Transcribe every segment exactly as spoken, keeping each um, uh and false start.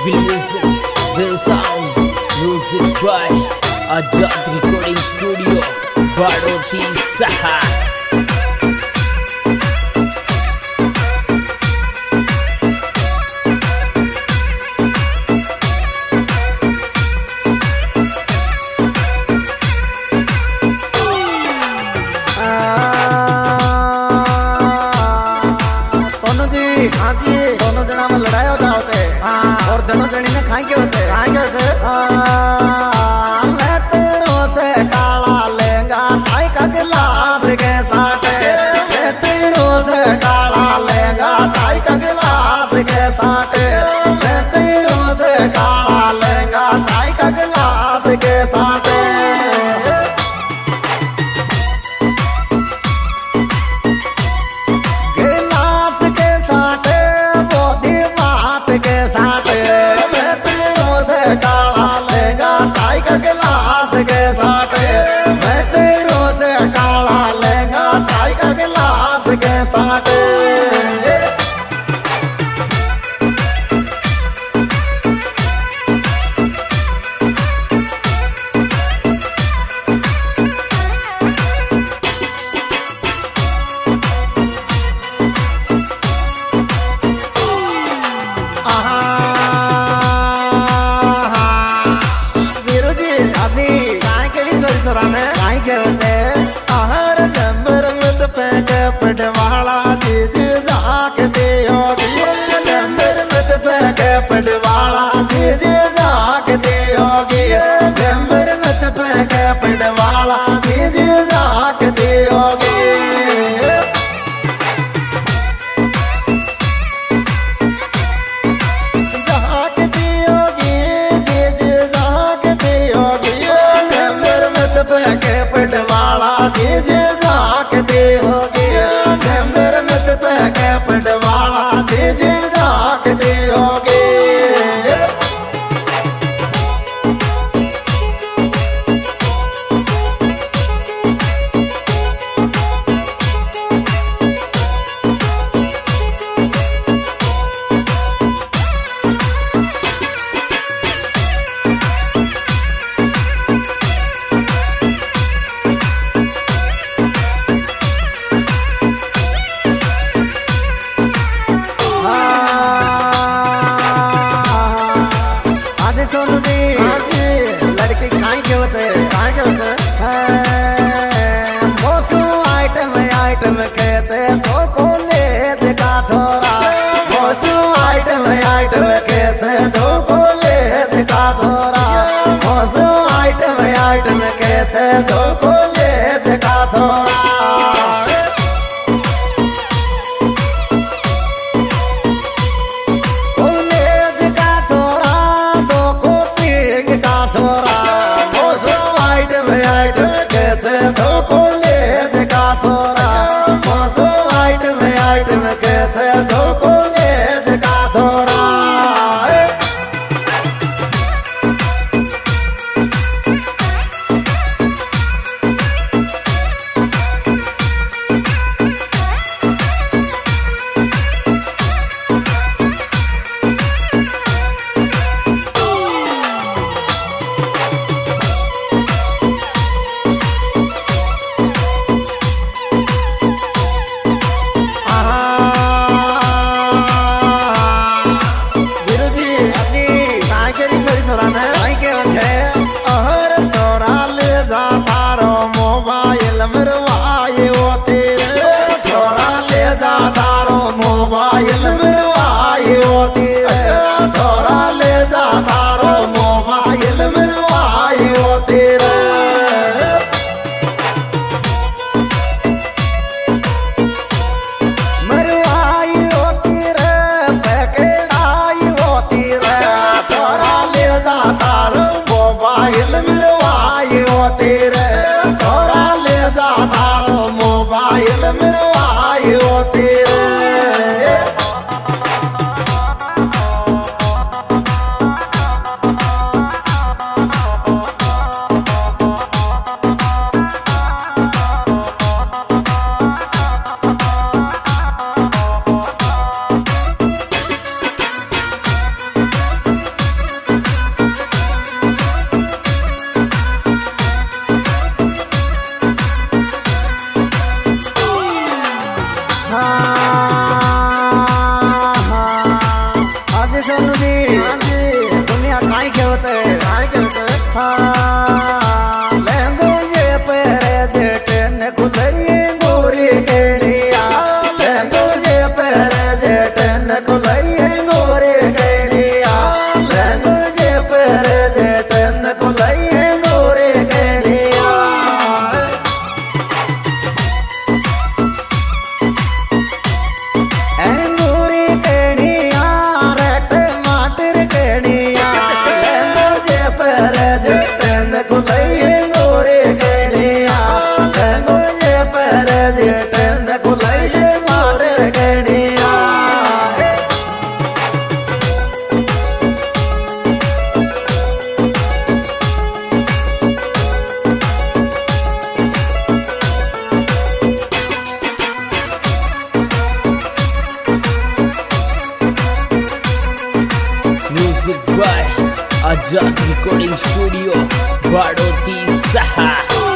Will music, will sound, music by Ajad Recording Studio, Badoti Saha. हाँ जी, दोनों जना में लड़ाई होता होते और जनों जनी ने खाई के होते खाई के होते मैं तेरों से काला लेंगा चाय का गिलास के साथे मैं तेरों से काला लेंगा चाय का गिलास के साथे मैं तेरों से काला लेंगा चाय का गिलास के साथे के साथ मैं तेरों से काला लेंगा चाय का गिलास के साथ आहर नंबर में फेंके पटवाला चीज जागते होगी नंबर में फेंके पटवाला चीज जागते होगी नंबर में फेंके पटवाला चीज जागते होगी जागती होगी चीज जागती होगी नंबर में फेंके पटवाला चीज जागती होगी नंबर में फेंके पटवाला चीज जागती होगी सोनू जी हाँ जी लड़की खाई के होते खाई के होते मोसू आइटम आइटम कहते तो को ले देखा छोरा मोसू आइटम आइटम कहते तो को ले देखा छोरा मोसू आइटम आइटम कहते तो को ले देखा छोरा दो को ले देखा छोरा मोसो आइटम आइटम कहते दो को ले देखा छोरा मरवाए वो तेरे छोरा ले जा तारो मोबाइल मरवाए वो तेरे छोरा ले जा तारो मोबाइल मरवाए वो तेरे मरवाए वो तेरे पैकेटाई वो तेरे छोरा ले जा तारो मोबाइल मरवाए वो तेरे छोरा ले जा तारो मोबाइल मरवाए वो तेरे हाँ लेंगो जे पैरे जेटन खुलैये गोरी केड़िया लेंगो जे पैरे जेटन खुलैये गोरी केड़िया लेंगो जे पैरे जेटन खुलैये गोरी केड़िया गोरी केड़िया रट माटर केड़िया लेंगो जे पैरे जेटन खुलैये गोरी केड़िया लेंगो जे पैरे जेटन खुलैये माटर केड़िया Music by Ajad Recording Studio, Badoti Saha.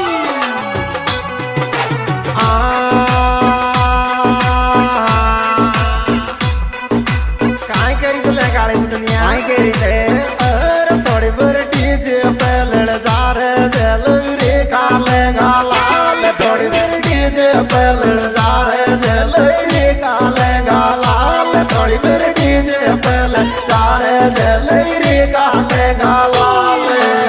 काय करी चले गाड़ी से दुनिया काय करी थे अरे थोड़ी बर डीजे पे लड़ जा रे जलूरी काले गालाल थोड़ी बर डीजे पे लड़ जा रे जलूरी काले गालाल थोड़ी बर डीजे पे लड़ जा रे जलूरी काले गालाल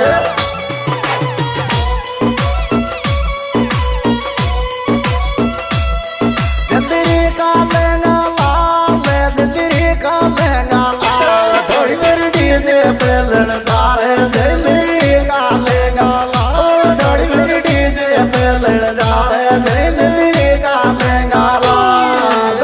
जल्दी काले गालाल जल्दी काले गालाल थोड़ी मेरी डीजे पे लड़ जा रे जल्दी काले गालाल थोड़ी मेरी डीजे पे लड़ जा रे जल्दी काले गालाल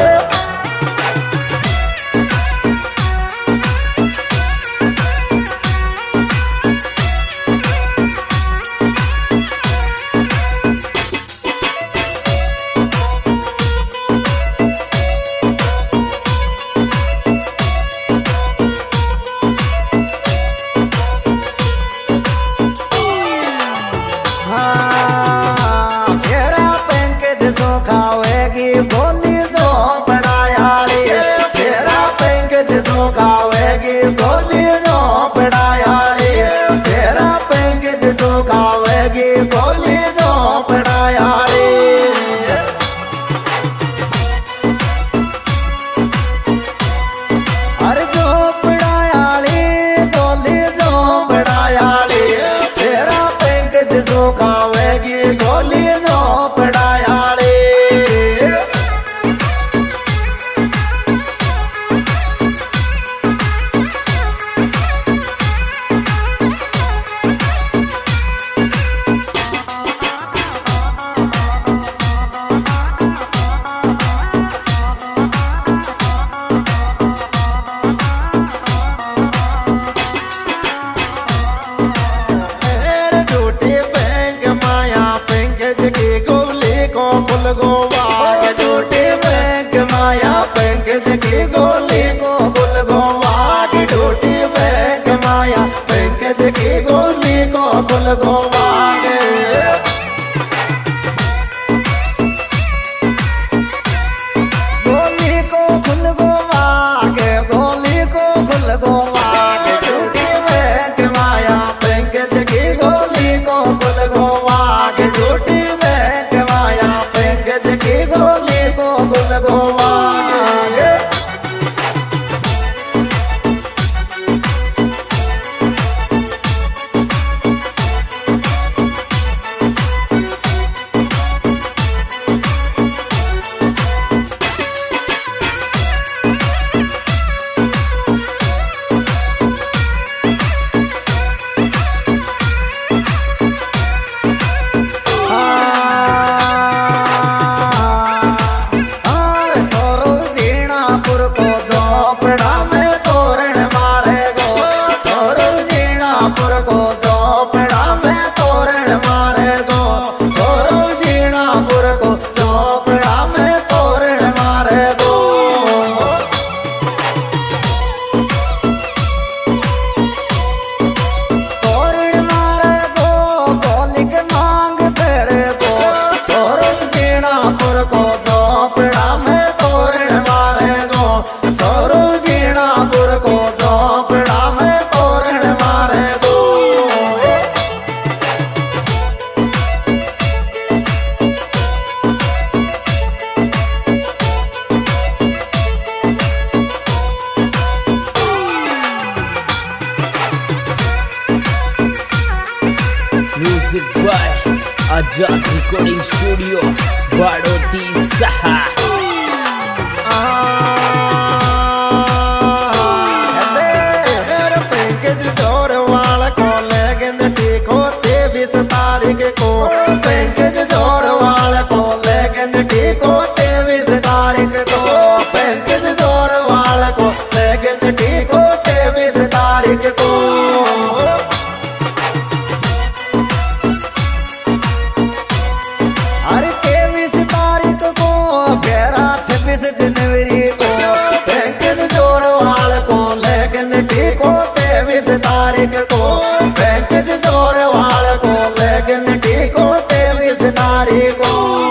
हाँ तेरा पैंकेज सो खावेगी गोली जो पड़ायाली तेरा पैंकेज सो खावेगी गोली जो पड़ायाली तेरा पैंकेज सो खावेगी गोली जो पड़ायाली अरे जो पड़ायाली गोली जो पड़ायाली तेरा पैंकेज सो खावेगी गोली जो पड़ायाली आजाद रिकॉर्डिंग स्टूडियो बाड़ोती सहा। पैकेज जोर वाल को लेकिन ठीक होते बीस तारीख को, पैकेज जोर वाल को लेकिन ठीक होते बीस तारीख को, पैकेज जोर वाल को लेकिन ठीक होते बीस तारीख को। अरे तेईस तारीख को फेरा छब्बीस जनवरी को, पैकेज जोर वाल को लेकिन ठीक होते बीस तारीख को, पैकेज जोर वाल को लेकिन ठीक होते बीस तारीख को।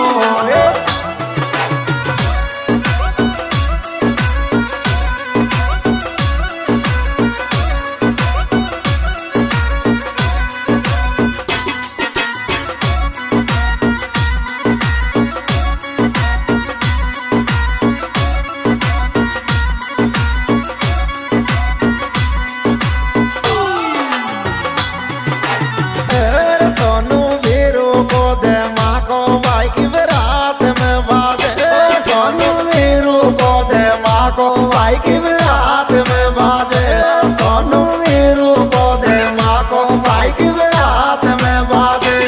भाई की रात में बाजे सोनू वीरू को दे माँ को, भाई की रात में बाजे।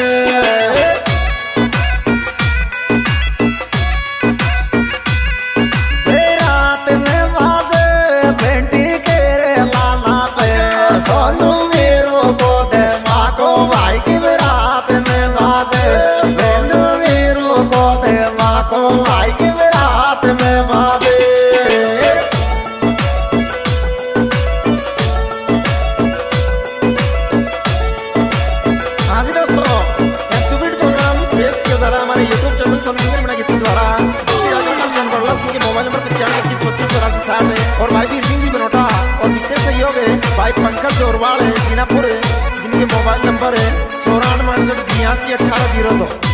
रात में बाजे बेटी के रे लाला से, सोनू वीरू को दे माँ को, भाई की रात में बाजे, सोनू वीरू को दे माँ को, भाई की रात में बाजे। हमारे YouTube channel Sonu singer Meena गीत द्वारा मोबाइल नंबर पचानवे इक्कीस पच्चीस चौरासी साठ है, और भाई वीर सिंह जी बनोटा और विशेष सहयोग है भाई पंकज जोरवाल है जीनापुर, जिनके मोबाइल नंबर है चौरानवे अड़सठ बयासी अठारह जीरो दो।